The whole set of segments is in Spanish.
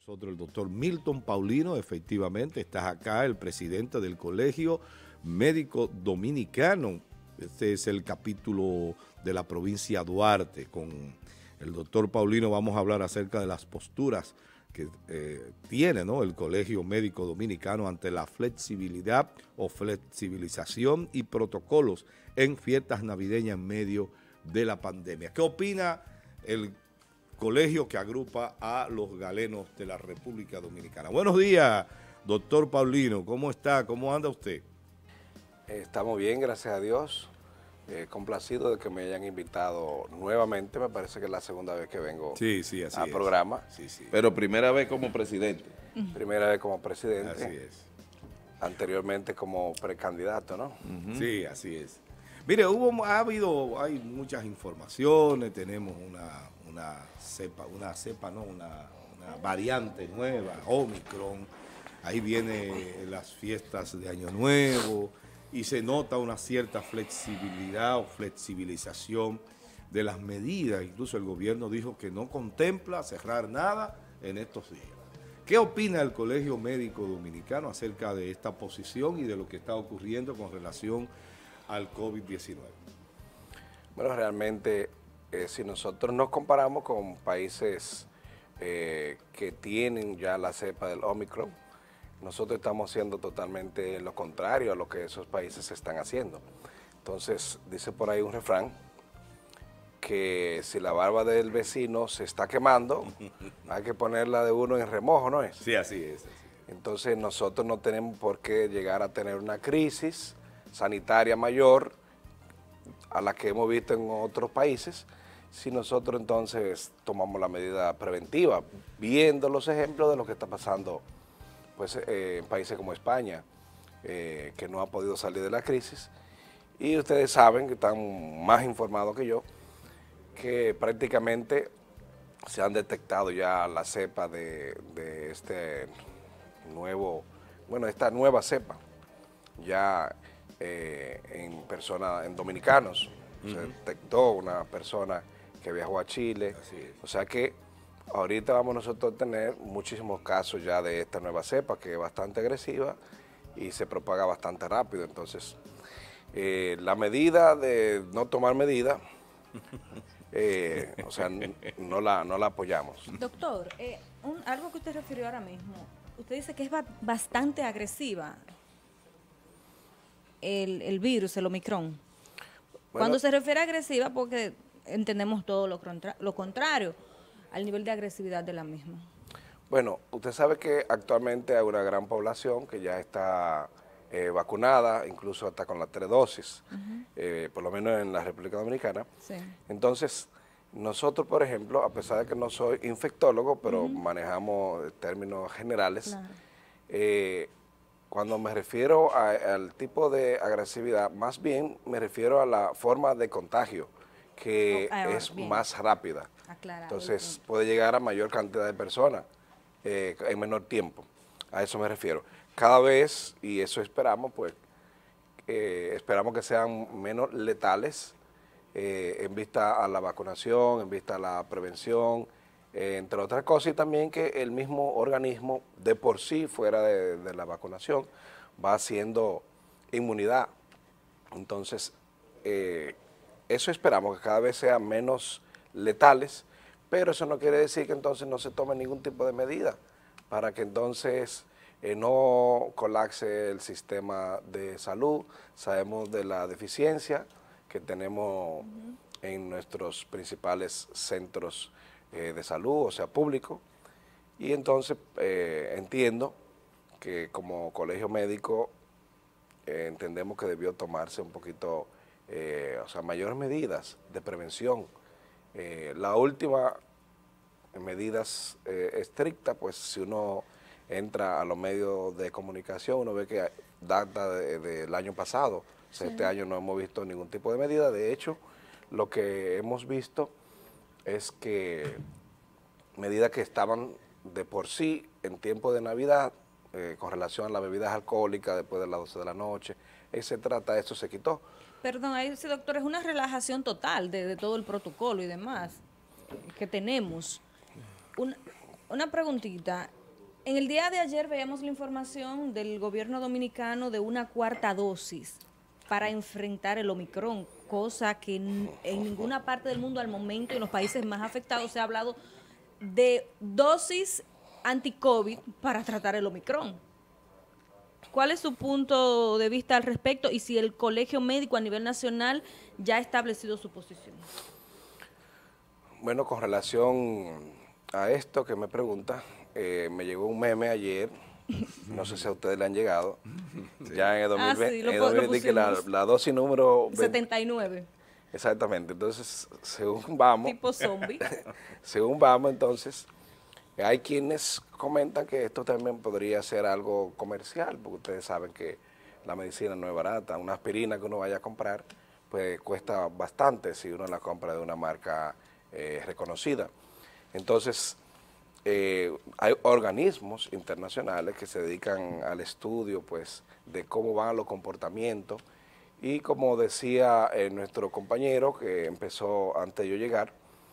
nosotros el doctor Milton Paulino, efectivamente, estás acá, el presidente del Colegio Médico Dominicano. Este es el capítulo de la provincia Duarte. Con el doctor Paulino vamos a hablar acerca de las posturas que tiene, ¿no?, el Colegio Médico Dominicano ante la flexibilidad o flexibilización y protocolos en fiestas navideñas en medio de la pandemia. ¿Qué opina el colegio que agrupa a los galenos de la República Dominicana? Buenos días, doctor Paulino, ¿cómo está? ¿Cómo anda usted? Estamos bien, gracias a Dios. Complacido de que me hayan invitado nuevamente. Me parece que es la segunda vez que vengo al programa. Sí. Pero primera vez como presidente. Primera vez como presidente. Así es. Anteriormente como precandidato, ¿no? Sí, así es. Mire, hay muchas informaciones, tenemos una variante nueva, Omicron. Ahí vienen las fiestas de Año Nuevo y se nota una cierta flexibilidad o flexibilización de las medidas. Incluso el gobierno dijo que no contempla cerrar nada en estos días. ¿Qué opina el Colegio Médico Dominicano acerca de esta posición y de lo que está ocurriendo con relación al COVID-19? Bueno, realmente, si nosotros nos comparamos con países que tienen ya la cepa del Omicron, nosotros estamos haciendo totalmente lo contrario a lo que esos países están haciendo. Entonces, dice por ahí un refrán, que si la barba del vecino se está quemando, hay que ponerla de uno en remojo, ¿no es? Sí, así es. Entonces, nosotros no tenemos por qué llegar a tener una crisis sanitaria mayor a la que hemos visto en otros países, si nosotros entonces tomamos la medida preventiva, viendo los ejemplos de lo que está pasando pues, en países como España, que no ha podido salir de la crisis. Y ustedes saben, que están más informados que yo, que prácticamente se han detectado ya la cepa de esta nueva cepa, ya en dominicanos. Se detectó una persona que viajó a Chile. O sea que ahorita vamos nosotros a tener muchísimos casos ya de esta nueva cepa, que es bastante agresiva y se propaga bastante rápido. Entonces, la medida de no tomar medidas, o sea, no la apoyamos. Doctor, algo que usted refirió ahora mismo, usted dice que es bastante agresiva el virus, el Omicron. Bueno, cuando se refiere a agresiva, porque entendemos todo lo contrario al nivel de agresividad de la misma. Bueno, usted sabe que actualmente hay una gran población que ya está vacunada, incluso hasta con las 3 dosis, por lo menos en la República Dominicana. Sí. Entonces, nosotros, por ejemplo, a pesar de que no soy infectólogo, pero manejamos términos generales, claro. Cuando me refiero al tipo de agresividad, más bien me refiero a la forma de contagio, que es más rápida. Entonces, puede llegar a mayor cantidad de personas en menor tiempo. A eso me refiero. Cada vez, y eso esperamos, pues, esperamos que sean menos letales en vista a la vacunación, en vista a la prevención, entre otras cosas, y también que el mismo organismo de por sí, fuera de la vacunación, va haciendo inmunidad. Entonces, eso esperamos, que cada vez sean menos letales, pero eso no quiere decir que entonces no se tome ningún tipo de medida para que entonces no colapse el sistema de salud. Sabemos de la deficiencia que tenemos en nuestros principales centros de salud, o sea, público, y entonces entiendo que como colegio médico entendemos que debió tomarse un poquito, o sea, mayores medidas de prevención. La última medidas estrictas, pues si uno entra a los medios de comunicación, uno ve que data del año pasado. O sea, este año no hemos visto ningún tipo de medida. De hecho, lo que hemos visto es que medidas que estaban de por sí en tiempo de Navidad, con relación a las bebidas alcohólicas después de las 12 de la noche, etcétera, eso se quitó. Perdón, ahí sí, doctor, es una relajación total de todo el protocolo y demás que tenemos. Una preguntita, En el día de ayer veíamos la información del gobierno dominicano de una cuarta dosis para enfrentar el Omicron, cosa que en ninguna parte del mundo al momento, en los países más afectados, se ha hablado de dosis anti-COVID para tratar el Omicron. ¿Cuál es su punto de vista al respecto y si el Colegio Médico a nivel nacional ya ha establecido su posición? Bueno, con relación a esto que me pregunta, me llegó un meme ayer, no sé si a ustedes le han llegado, ya en el 2020, sí, en el 2020 que la dosis número 79. Exactamente, entonces, según vamos, Tipo zombie. según vamos, entonces, hay quienes comentan que esto también podría ser algo comercial, porque ustedes saben que la medicina no es barata, una aspirina que uno vaya a comprar, pues cuesta bastante si uno la compra de una marca reconocida. Entonces, hay organismos internacionales que se dedican al estudio, pues, de cómo van los comportamientos, y como decía nuestro compañero que empezó antes de yo llegar,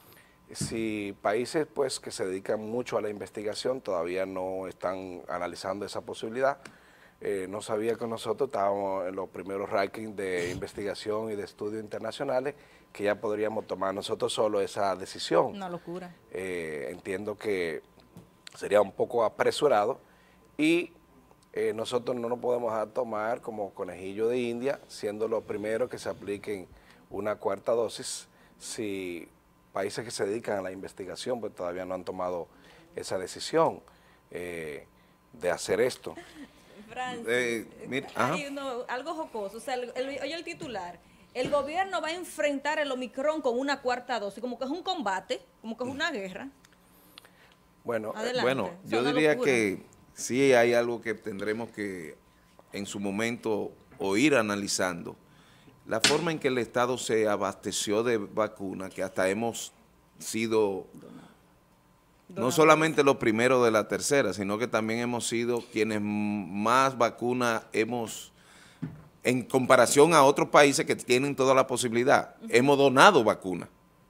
si países pues que se dedican mucho a la investigación todavía no están analizando esa posibilidad, no sabía que nosotros estábamos en los primeros rankings de investigación y de estudios internacionales, que ya podríamos tomar nosotros solo esa decisión. Una locura. Entiendo que sería un poco apresurado y nosotros no nos podemos dejar tomar como conejillo de India, siendo los primeros que se apliquen una cuarta dosis, si países que se dedican a la investigación pues todavía no han tomado esa decisión de hacer esto. Francis, algo jocoso, o sea, oye el titular, el gobierno va a enfrentar el Omicron con una cuarta dosis, como que es un combate, como que es una guerra. Bueno, yo diría que sí hay algo que tendremos que en su momento o ir analizando. La forma en que el Estado se abasteció de vacunas, que hasta hemos sido no solamente los primeros de la tercera, sino que también hemos sido quienes más vacunas hemos, en comparación a otros países que tienen toda la posibilidad, hemos donado vacunas.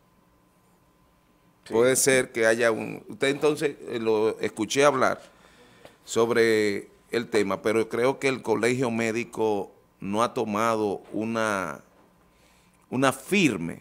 Sí. Puede ser que haya usted entonces lo escuché hablar sobre el tema, pero creo que el Colegio Médico no ha tomado una firme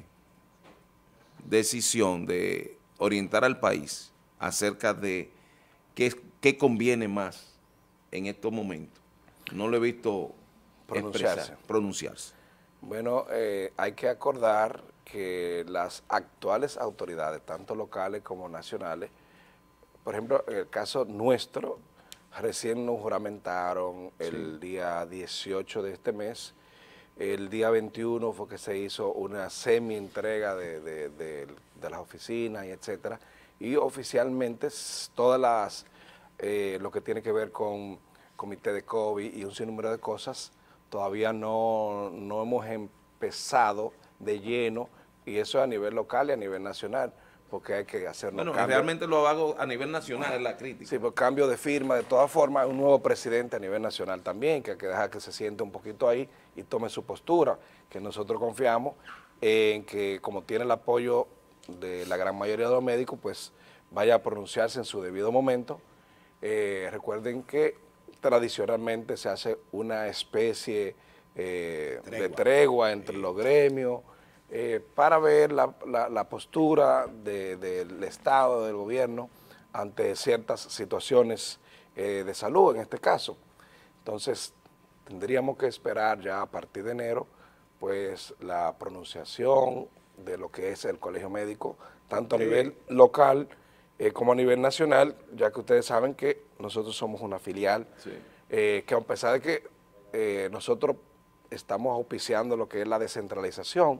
decisión de orientar al país acerca de qué conviene más en estos momentos. No lo he visto pronunciarse. Bueno, hay que acordar que las actuales autoridades, tanto locales como nacionales, por ejemplo, en el caso nuestro, recién nos juramentaron el día 18 de este mes. El día 21 fue que se hizo una semi-entrega de las oficinas y etcétera. Y oficialmente todas las, lo que tiene que ver con comité de COVID y un sinnúmero de cosas, todavía no hemos empezado de lleno, y eso a nivel local y a nivel nacional, porque hay que hacer cambios. Realmente lo hago a nivel nacional, es la crítica. Sí, por cambio de firma, de todas formas, un nuevo presidente a nivel nacional también, que hay que dejar que se siente un poquito ahí y tome su postura, que nosotros confiamos en que como tiene el apoyo de la gran mayoría de los médicos, pues vaya a pronunciarse en su debido momento. Recuerden que tradicionalmente se hace una especie de tregua entre los gremios, para ver la postura del Estado, del gobierno, ante ciertas situaciones de salud en este caso. Entonces, tendríamos que esperar ya a partir de enero, pues la pronunciación de lo que es el Colegio Médico, tanto a nivel local como a nivel nacional, ya que ustedes saben que nosotros somos una filial, que a pesar de que nosotros estamos auspiciando lo que es la descentralización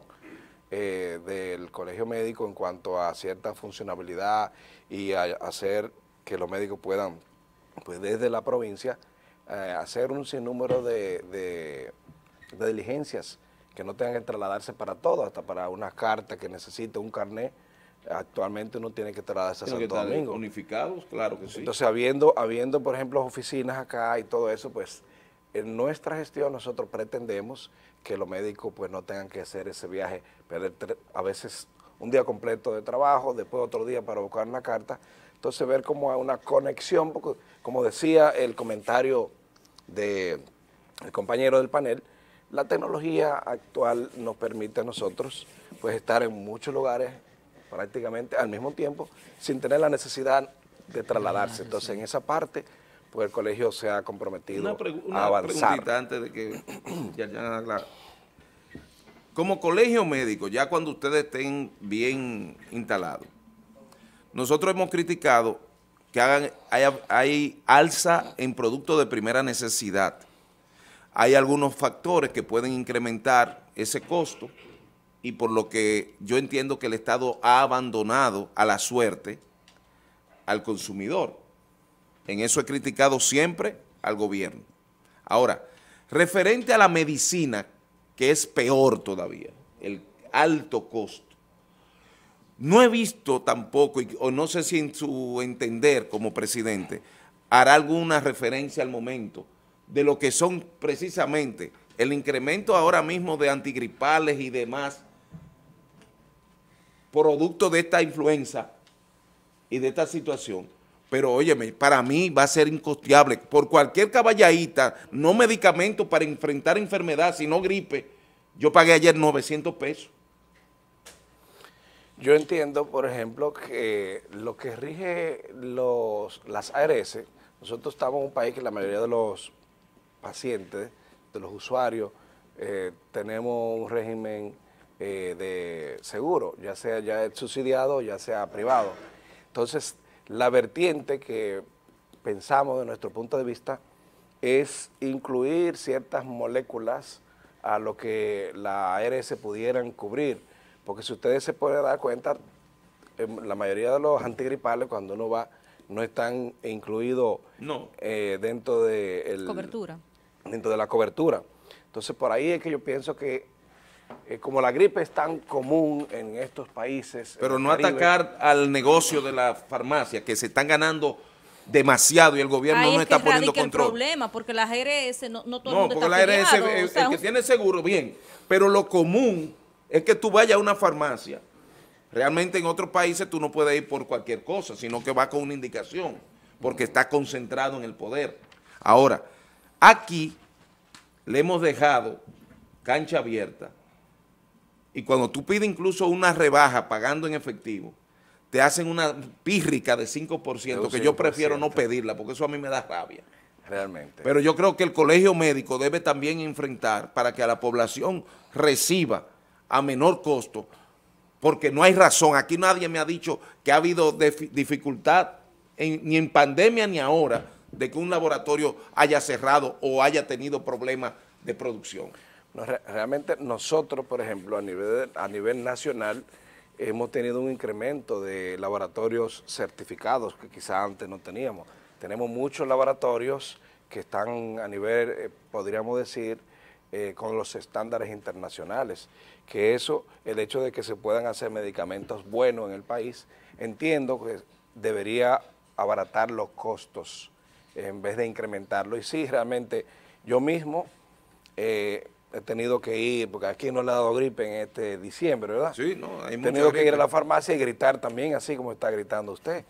del Colegio Médico en cuanto a cierta funcionabilidad y a hacer que los médicos puedan, pues desde la provincia, hacer un sinnúmero de diligencias que no tengan que trasladarse para todo, hasta para una carta que necesite un carnet. Actualmente uno tiene que trasladarse a Santo Domingo. Unificados, claro que sí. Entonces, habiendo, por ejemplo, oficinas acá y todo eso, pues en nuestra gestión nosotros pretendemos que los médicos pues no tengan que hacer ese viaje, perder a veces un día completo de trabajo, después otro día para buscar una carta. entonces ver como una conexión, porque como decía el comentario del compañero del panel, la tecnología actual nos permite a nosotros pues estar en muchos lugares prácticamente al mismo tiempo sin tener la necesidad de trasladarse. Entonces en esa parte pues el colegio se ha comprometido a avanzar. Preguntita antes de que como colegio médico, ya cuando ustedes estén bien instalados, nosotros hemos criticado que hay alza en productos de primera necesidad. Hay algunos factores que pueden incrementar ese costo y por lo que yo entiendo que el Estado ha abandonado a la suerte al consumidor. En eso he criticado siempre al gobierno. Ahora, referente a la medicina, que es peor todavía, el alto costo, no he visto tampoco, o no sé si en su entender como presidente, hará alguna referencia al momento de lo que son precisamente el incremento ahora mismo de antigripales y demás, producto de esta influenza y de esta situación. Pero óyeme, para mí va a ser incosteable. Por cualquier caballadita, no medicamento para enfrentar enfermedad, sino gripe, yo pagué ayer 900 pesos. Yo entiendo, por ejemplo, que lo que rige las ARS, nosotros estamos en un país que la mayoría de los pacientes, de los usuarios, tenemos un régimen de seguro, ya sea ya subsidiado, ya sea privado. Entonces, la vertiente que pensamos de nuestro punto de vista es incluir ciertas moléculas a lo que la ARS pudieran cubrir, porque si ustedes se pueden dar cuenta, la mayoría de los antigripales cuando uno va no están incluidos dentro de la cobertura. Entonces por ahí es que yo pienso que como la gripe es tan común en estos países. Pero no atacar al negocio de la farmacia, que se están ganando demasiado y el gobierno no está poniendo control. El problema, porque las ARS no todo el mundo porque está la ARS, el que tiene seguro, bien, pero lo común es que tú vayas a una farmacia. Realmente en otros países tú no puedes ir por cualquier cosa, sino que vas con una indicación, porque está concentrado en el poder. Ahora, aquí le hemos dejado cancha abierta, y cuando tú pides incluso una rebaja pagando en efectivo, te hacen una pírrica de 5%, que yo prefiero no pedirla, porque eso a mí me da rabia. Realmente. Pero yo creo que el colegio médico debe también enfrentar para que a la población reciba a menor costo, porque no hay razón. Aquí nadie me ha dicho que ha habido dificultad ni en pandemia ni ahora de que un laboratorio haya cerrado o haya tenido problemas de producción. No, realmente nosotros, por ejemplo, a nivel nacional, hemos tenido un incremento de laboratorios certificados que quizás antes no teníamos. Tenemos muchos laboratorios que están a nivel, podríamos decir, con los estándares internacionales, que eso, el hecho de que se puedan hacer medicamentos buenos en el país, entiendo que debería abaratar los costos en vez de incrementarlo. Y sí, realmente yo mismo he tenido que ir, porque aquí no le ha dado gripe en este diciembre, ¿verdad? Sí, no, hay mucha gripe. He tenido que ir a la farmacia y gritar también, así como está gritando usted.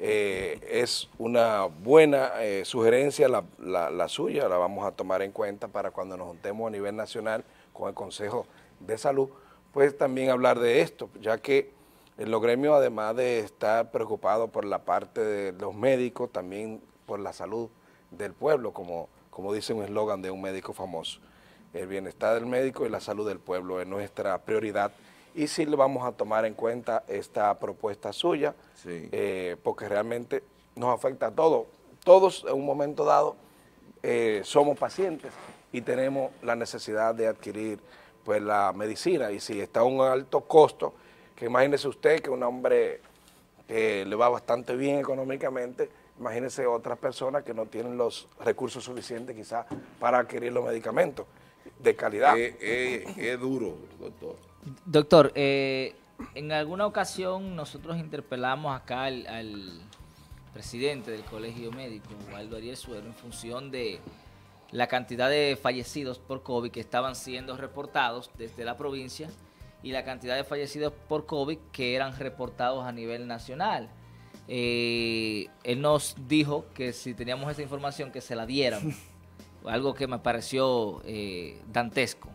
Es una buena sugerencia la suya, la vamos a tomar en cuenta para cuando nos juntemos a nivel nacional con el Consejo de Salud, pues también hablar de esto, ya que los gremios, además de estar preocupados por la parte de los médicos, también por la salud del pueblo, como dice un eslogan de un médico famoso. El bienestar del médico y la salud del pueblo es nuestra prioridad y sí le vamos a tomar en cuenta esta propuesta suya, sí, porque realmente nos afecta a todos. Todos en un momento dado somos pacientes y tenemos la necesidad de adquirir pues la medicina, y si está a un alto costo, que imagínese usted que un hombre que le va bastante bien económicamente, imagínese otras personas que no tienen los recursos suficientes quizás para adquirir los medicamentos de calidad. Es duro, doctor. Doctor, en alguna ocasión nosotros interpelamos acá al presidente del Colegio Médico, Waldo Ariel Suero, en función de la cantidad de fallecidos por COVID que estaban siendo reportados desde la provincia y la cantidad de fallecidos por COVID que eran reportados a nivel nacional. él nos dijo que si teníamos esa información que se la dieran, algo que me pareció dantesco.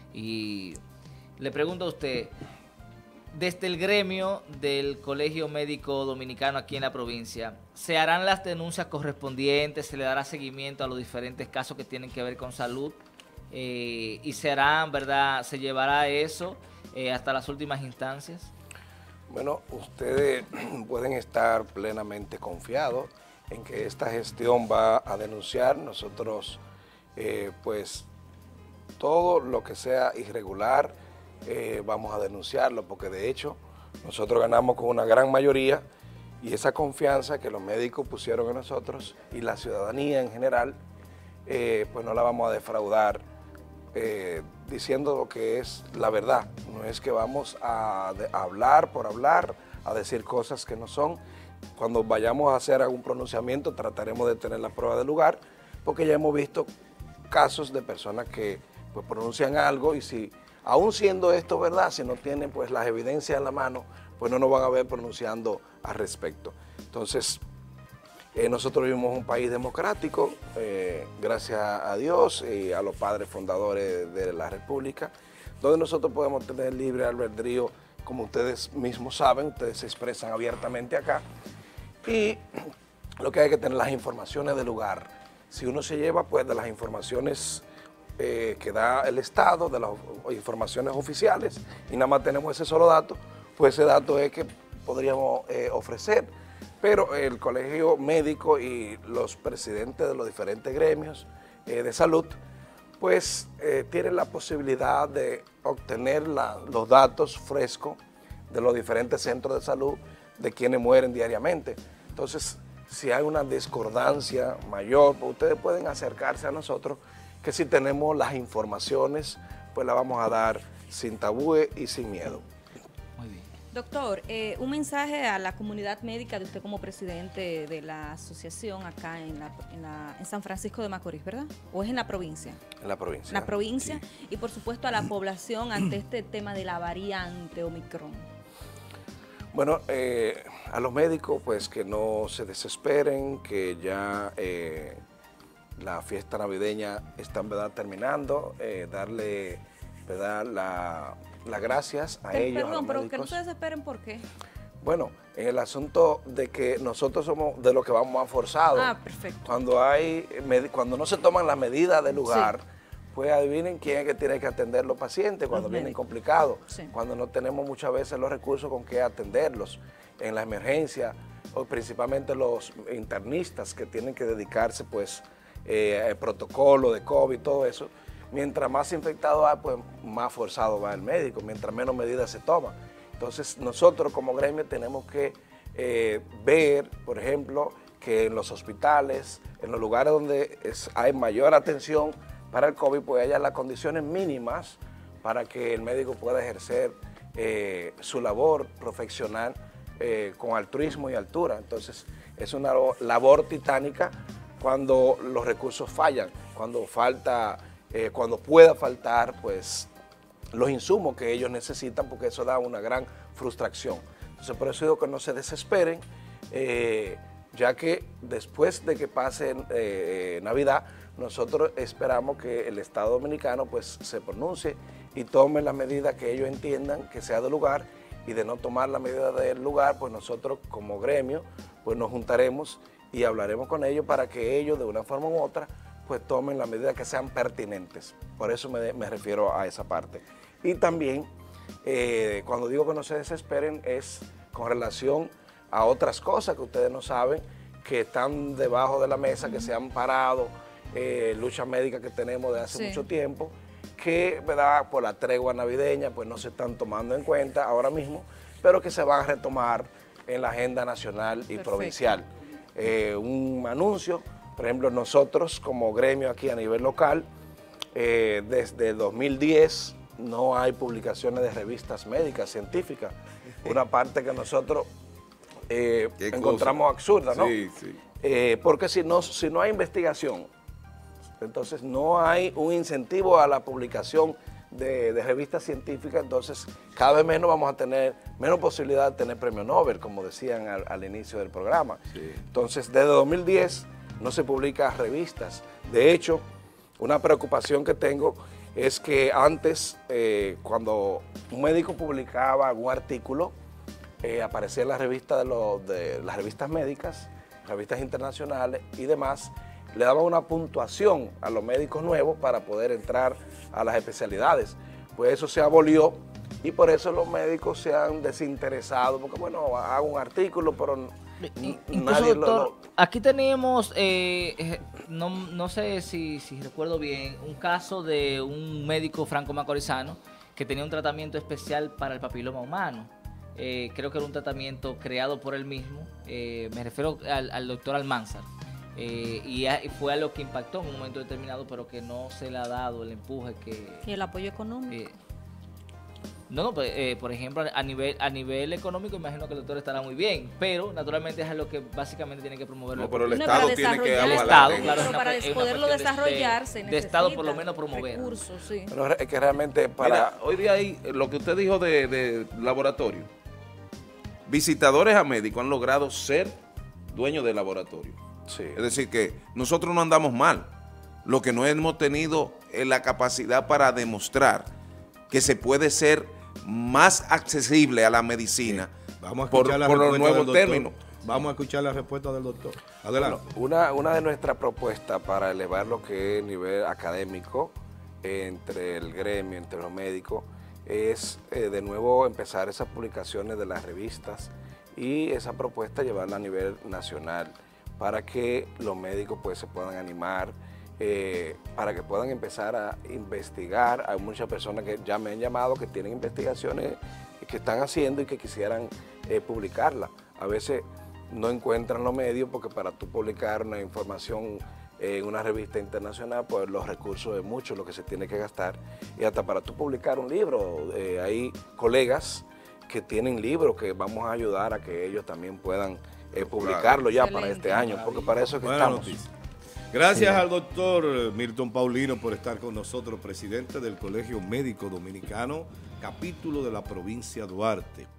Y le pregunto a usted, desde el gremio del Colegio Médico Dominicano aquí en la provincia, ¿se harán las denuncias correspondientes? ¿Se le dará seguimiento a los diferentes casos que tienen que ver con salud? ¿Y serán, verdad, se llevará eso hasta las últimas instancias? Bueno, ustedes pueden estar plenamente confiados en que esta gestión va a denunciar. Nosotros, pues, todo lo que sea irregular, vamos a denunciarlo, porque de hecho nosotros ganamos con una gran mayoría y esa confianza que los médicos pusieron en nosotros y la ciudadanía en general, pues no la vamos a defraudar diciendo lo que es la verdad. No es que vamos a hablar por hablar, a decir cosas que no son. Cuando vayamos a hacer algún pronunciamiento trataremos de tener la prueba del lugar, porque ya hemos visto casos de personas que pues pronuncian algo y si aún siendo esto verdad, si no tienen pues las evidencias en la mano, pues no nos van a ver pronunciando al respecto. Entonces, nosotros vivimos en un país democrático, gracias a Dios y a los padres fundadores de la República, donde nosotros podemos tener libre albedrío, como ustedes mismos saben, ustedes se expresan abiertamente acá, y lo que hay que tener las informaciones del lugar. Si uno se lleva pues de las informaciones que da el Estado, de las informaciones oficiales, y nada más tenemos ese solo dato, pues ese dato es que podríamos ofrecer. Pero el colegio médico y los presidentes de los diferentes gremios de salud, pues tienen la posibilidad de obtener los datos frescos de los diferentes centros de salud de quienes mueren diariamente. Entonces, si hay una discordancia mayor, pues ustedes pueden acercarse a nosotros, que si tenemos las informaciones, pues las vamos a dar sin tabúes y sin miedo. Muy bien. Doctor, un mensaje a la comunidad médica de usted como presidente de la asociación acá en San Francisco de Macorís, ¿verdad? ¿O es en la provincia? En la provincia. En la provincia, sí. Y por supuesto a la población ante este tema de la variante Omicron. Bueno, a los médicos pues que no se desesperen, que ya la fiesta navideña está en verdad terminando, darle ¿verdad? las gracias a ellos. Perdón, a los pero médicos. que no se desesperen, ¿por qué? Bueno, en el asunto de que nosotros somos de los que vamos más forzados. Ah, perfecto. Cuando no se toman las medidas del lugar, Sí. pues adivinen quién es que tiene que atender los pacientes cuando Los vienen médicos. complicados, Sí. cuando no tenemos muchas veces los recursos con que atenderlos en la emergencia, o principalmente los internistas que tienen que dedicarse pues al protocolo de COVID, todo eso. Mientras más infectado hay, pues más forzado va el médico, mientras menos medidas se toman. Entonces nosotros como gremio tenemos que ver, por ejemplo, que en los hospitales, en los lugares donde hay mayor atención para el COVID, pues haya las condiciones mínimas para que el médico pueda ejercer su labor profesional con altruismo y altura. Entonces es una labor titánica cuando los recursos fallan, cuando pueda faltar pues los insumos que ellos necesitan, porque eso da una gran frustración. Entonces por eso digo que no se desesperen, ya que después de que pase Navidad, nosotros esperamos que el Estado Dominicano pues se pronuncie y tome las medidas que ellos entiendan que sea del lugar, y de no tomar la medida del lugar, pues nosotros como gremio pues nos juntaremos y hablaremos con ellos para que ellos de una forma u otra pues tomen las medidas que sean pertinentes. Por eso me refiero a esa parte. Y también, cuando digo que no se desesperen, es con relación a otras cosas que ustedes no saben, que están debajo de la mesa, que se han parado, luchas médicas que tenemos de hace mucho tiempo, que ¿verdad? Por la tregua navideña pues no se están tomando en cuenta ahora mismo, pero que se van a retomar en la agenda nacional y provincial. Un anuncio, por ejemplo, nosotros como gremio aquí a nivel local, desde 2010 no hay publicaciones de revistas médicas, científicas, una parte que nosotros encontramos absurda, ¿no? Sí, sí. Porque si no hay investigación, entonces no hay un incentivo a la publicación de revistas científicas, entonces cada vez menos vamos a tener, menos posibilidad de tener premio Nobel, como decían al inicio del programa. Sí. Entonces, desde 2010 no se publican revistas. De hecho, una preocupación que tengo es que antes, cuando un médico publicaba algún artículo, aparecía en la revista de las revistas médicas, revistas internacionales y demás, le daban una puntuación a los médicos nuevos para poder entrar a las especialidades. Pues eso se abolió y por eso los médicos se han desinteresado, porque bueno, hago un artículo, pero incluso, doctor, aquí tenemos, no sé si recuerdo bien, un caso de un médico franco-macorizano que tenía un tratamiento especial para el papiloma humano. Creo que era un tratamiento creado por él mismo, me refiero al doctor Almanzar. Y fue a lo que impactó en un momento determinado, pero que no se le ha dado el empuje que... ¿Y el apoyo económico? Por ejemplo, a nivel económico, imagino que el doctor estará muy bien, pero naturalmente es lo que básicamente tiene que promover. No, pero el Estado tiene que avalar. El Estado, claro, pero para poderlo desarrollar se necesita de Estado por lo menos promover. Recursos, sí. Pero es que realmente para... Mira, hoy día hay lo que usted dijo de laboratorio. Visitadores a médicos han logrado ser dueños de laboratorio. Sí. Es decir, que nosotros no andamos mal. Lo que no hemos tenido es la capacidad para demostrar que se puede ser más accesible a la medicina Vamos a por escuchar la los respuesta nuevos del doctor. términos. Vamos a escuchar la respuesta del doctor. Adelante. Bueno, una de nuestras propuestas para elevar lo que es el nivel académico entre el gremio, entre los médicos, es de nuevo empezar esas publicaciones de las revistas y esa propuesta llevarla a nivel nacional para que los médicos pues se puedan animar, para que puedan empezar a investigar. Hay muchas personas que ya me han llamado que tienen investigaciones que están haciendo y que quisieran publicarla. A veces no encuentran los medios porque para tú publicar una información en una revista internacional, pues los recursos es mucho lo que se tiene que gastar. Y hasta para tú publicar un libro, hay colegas que tienen libros que vamos a ayudar a que ellos también puedan publicarlo ya para este año, porque para eso es que estamos. Noticia. Gracias al doctor Milton Paulino por estar con nosotros, presidente del Colegio Médico Dominicano, capítulo de la provincia Duarte.